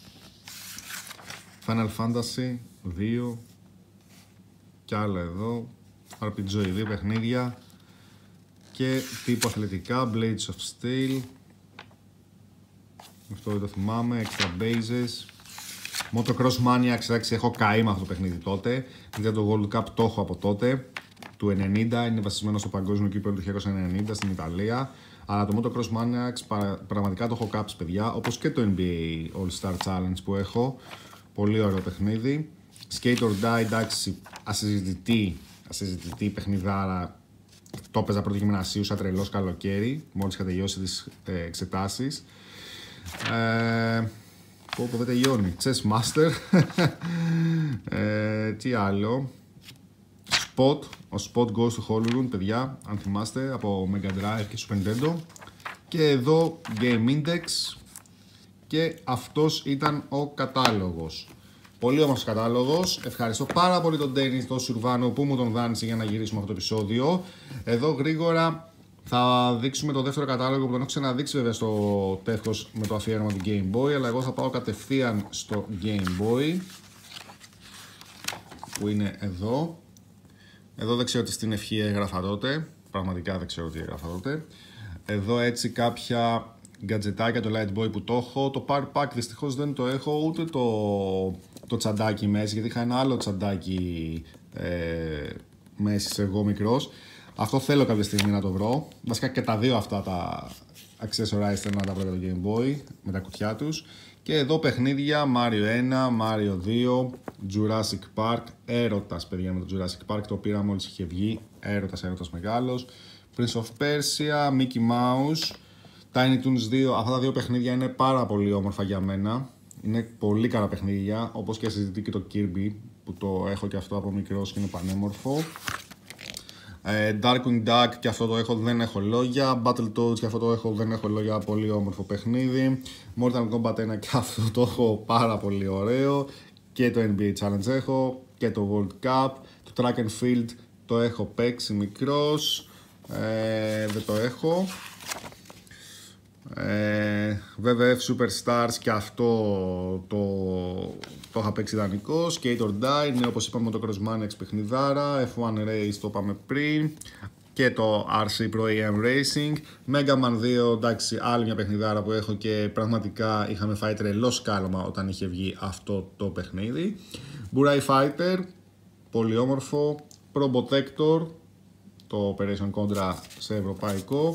Final Fantasy 2 και άλλα εδώ, RPG 2 παιχνίδια και τύπου αθλητικά, Blades of Steel, αυτό δεν το θυμάμαι, Extra Bases, Motocross Mania, εντάξει, έχω καεί με αυτό το παιχνίδι τότε, για το World Cup το έχω από τότε, του 90, είναι βασισμένο στο παγκόσμιο κύπελλο του 1990 στην Ιταλία, αλλά το Motocross Mania πραγματικά το έχω κάψει, παιδιά, όπως και το NBA All-Star Challenge που έχω, πολύ ωραίο παιχνίδι. Skate or Die, εντάξει, ασυζητητή παιχνιδάρα, το έπαιζα πρώτο γυμνασίου σαν τρελός καλοκαίρι, μόλις είχα τελειώσει τις εξετάσεις. Πω δεν τελειώνει. Chess Master. Τι άλλο. Spot. Ο Spot Goes to Hollywood, παιδιά, αν θυμάστε, από Mega Drive και Super Nintendo. Και εδώ Game Index. Και αυτός ήταν ο κατάλογος. Πολύ όμορφος κατάλογος. Ευχαριστώ πάρα πολύ τον Dennis, τον Σουρβάνο που μου τον δάνεισε για να γυρίσουμε αυτό το επεισόδιο. Εδώ γρήγορα θα δείξουμε το δεύτερο κατάλογο που τον έχω ξαναδείξει βέβαια στο τεύχος με το αφιέρωμα του Game Boy. Αλλά εγώ θα πάω κατευθείαν στο Game Boy που είναι εδώ. Εδώ δεν ξέρω τι στην ευχή έγραφα τότε. Πραγματικά δεν ξέρω τι έγραφα τότε. Εδώ έτσι κάποια γκατζετάκια, το Light Boy που το έχω. Το Power Pack δυστυχώς δεν το έχω, ούτε το τσαντάκι μέση, γιατί είχα ένα άλλο τσαντάκι μέση εγώ μικρός. Αυτό θέλω κάποια στιγμή να το βρω. Βασικά και τα δύο αυτά τα accessorize θέλω να τα βρω για το Game Boy με τα κουτιά τους. Και εδώ παιχνίδια Mario 1, Mario 2, Jurassic Park, έρωτας παιδιά με το Jurassic Park, το πήρα μόλις είχε βγει, έρωτας μεγάλος. Prince of Persia, Mickey Mouse, Tiny Toons 2, αυτά τα δύο παιχνίδια είναι πάρα πολύ όμορφα για μένα. Είναι πολύ καλά παιχνίδια, όπως και συζητεί και το Kirby που το έχω και αυτό από μικρός και είναι πανέμορφο. Darkwing Duck και αυτό το έχω, δεν έχω λόγια. Battletoads και αυτό το έχω, δεν έχω λόγια, πολύ όμορφο παιχνίδι. Mortal Kombat 1 και αυτό το έχω, πάρα πολύ ωραίο. Και το NBA Challenge έχω και το World Cup. Το Track and Field το έχω παίξει μικρός, δεν το έχω. WWF Superstars και αυτό το είχα παίξει ιδανικό. Skate or Die, ναι, όπως είπαμε το Cross Maniacs παιχνιδάρα. F1 Race το είπαμε πριν. Και το RC Pro AM Racing. Mega Man 2, εντάξει, άλλη μια παιχνιδάρα που έχω και πραγματικά είχαμε φάει τρελό σκάλωμα όταν είχε βγει αυτό το παιχνίδι. Burai Fighter, πολύ όμορφο. Probotector, το Operation Contra σε ευρωπαϊκό.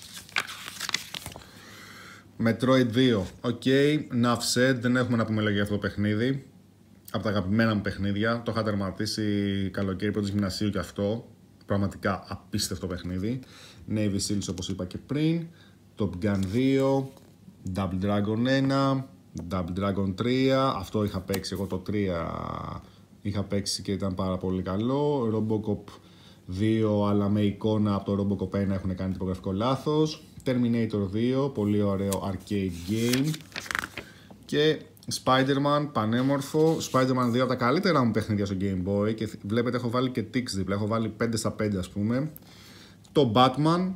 Metroid 2, Enough said, δεν έχουμε να πούμε λόγια για αυτό το παιχνίδι. Από τα αγαπημένα μου παιχνίδια, το είχα τερματίσει καλοκαίρι πρώτης γυμνασίου και αυτό. Πραγματικά απίστευτο παιχνίδι. Navy Seals όπως είπα και πριν. Top Gun 2, Double Dragon 1, Double Dragon 3. Αυτό είχα παίξει, εγώ το 3 είχα παίξει και ήταν πάρα πολύ καλό. Robocop 2, αλλά με εικόνα από το Robocop 1 έχουν κάνει τυπογραφικό λάθος. Terminator 2, πολύ ωραίο arcade game. Και Spider-Man, πανέμορφο. Spider-Man 2 από τα καλύτερα μου παιχνίδια στο Game Boy. Και βλέπετε έχω βάλει και ticks δίπλα, έχω βάλει 5 στα 5 ας πούμε. Το Batman,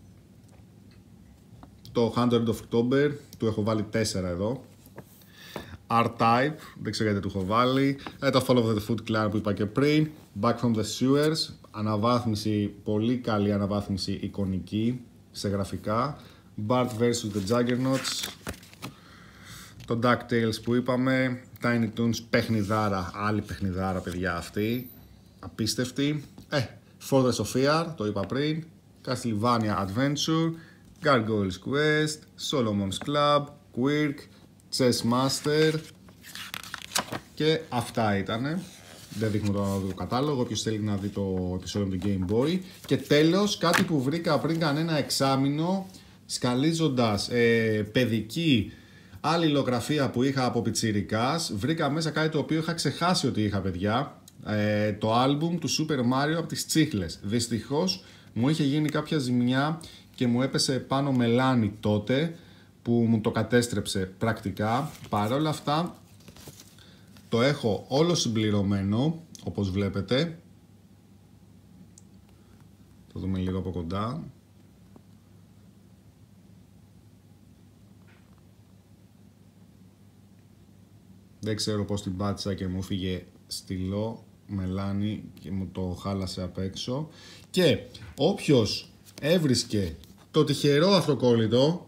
το 100 of October, του έχω βάλει 4 εδώ. R-Type, δεν ξέρω γιατί του έχω βάλει. Το Fall of the Foot Clan που είπα και πριν. Back from the Sewers, αναβάθμιση, πολύ καλή αναβάθμιση εικονική σε γραφικά. Bart vs the Juggernauts. Το DuckTales που είπαμε. Tiny Toons, παιχνιδάρα, άλλη παιχνιδάρα παιδιά αυτή. Απίστευτη. Fortress of Fear, το είπα πριν. Castlevania Adventure. Gargoyle's Quest. Solomon's Club. Quirk. Chess Master. Και αυτά ήτανε. Δεν δείχνω το κατάλογο, όποιος θέλει να δει το επεισόδιο του Game Boy. Και τέλος, κάτι που βρήκα πριν κανένα εξάμηνο, σκαλίζοντας παιδική αλληλογραφία που είχα από πιτσιρικάς, βρήκα μέσα κάτι το οποίο είχα ξεχάσει ότι είχα, παιδιά. Το άλμπουμ του Super Mario από τις τσίχλες. Δυστυχώς μου είχε γίνει κάποια ζημιά και μου έπεσε πάνω μελάνι τότε, που μου το κατέστρεψε πρακτικά. Παρ' όλα αυτά το έχω όλο συμπληρωμένο, όπως βλέπετε. Το δούμε λίγο από κοντά. Δεν ξέρω πώς την πάτησα και μου φύγε στυλό μελάνι και μου το χάλασε απ' έξω. Και όποιος έβρισκε το τυχερό αυτοκόλλητο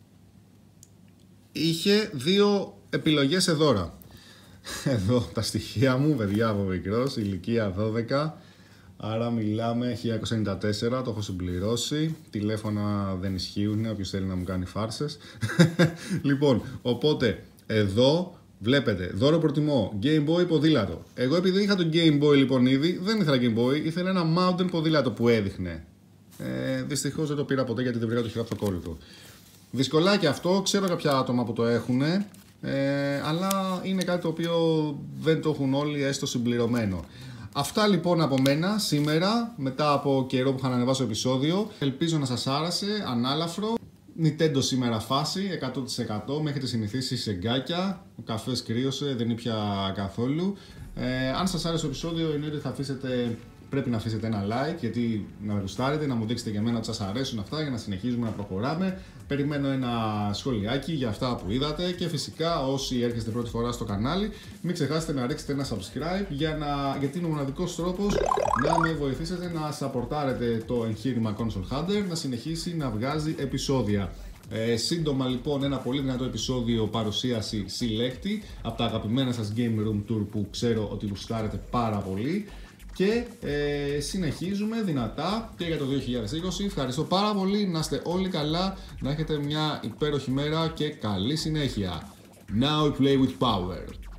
είχε 2 επιλογές σε δώρα. Εδώ τα στοιχεία μου, παιδιά, από μικρός, ηλικία 12. Άρα μιλάμε 1994, το έχω συμπληρώσει. Τηλέφωνα δεν ισχύουν, όποιος θέλει να μου κάνει φάρσες. Λοιπόν, οπότε εδώ βλέπετε, δώρο προτιμώ, Game Boy ποδήλατο. Εγώ επειδή είχα το Game Boy λοιπόν ήδη, δεν ήθελα Game Boy, ήθελα ένα Mountain ποδήλατο που έδειχνε. Δυστυχώς δεν το πήρα ποτέ γιατί δεν βρήκα το χειραυτοκόλλητο. Δυσκολάκι αυτό, ξέρω κάποια άτομα που το έχουν, αλλά είναι κάτι το οποίο δεν το έχουν όλοι έστω συμπληρωμένο. Αυτά λοιπόν από μένα σήμερα, μετά από καιρό που είχα να ανεβάσω επεισόδιο. Ελπίζω να σας άρεσε, ανάλαφρο. Nintendo σήμερα φάση, 100%, με έχετε συνηθίσει σε γκάκια. Ο καφές κρύωσε, δεν ήπια καθόλου. Αν σας άρεσε το επεισόδιο, εννοείται πρέπει να αφήσετε ένα like, γιατί να με γουστάρετε, να μου δείξετε και εμένα ότι σας αρέσουν αυτά για να συνεχίζουμε να προχωράμε. Περιμένω ένα σχολιάκι για αυτά που είδατε και φυσικά όσοι έρχεστε πρώτη φορά στο κανάλι, μην ξεχάσετε να ρίξετε ένα subscribe γιατί είναι ο μοναδικός τρόπος να με βοηθήσετε να σαπορτάρετε το εγχείρημα Console Hunter να συνεχίσει να βγάζει επεισόδια. Σύντομα λοιπόν ένα πολύ δυνατό επεισόδιο παρουσίαση συλλέκτη από τα αγαπημένα σας Game Room Tour που ξέρω ότι γουστάρετε πάρα πολύ. Και συνεχίζουμε δυνατά και για το 2020. Ευχαριστώ πάρα πολύ, να είστε όλοι καλά, να έχετε μια υπέροχη μέρα και καλή συνέχεια. Now we play with power.